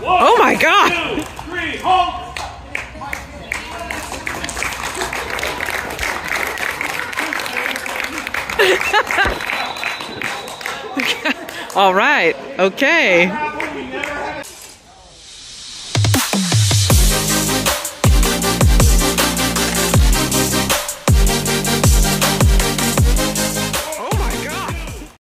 Oh my God! 2, 3, halt! All right. Okay.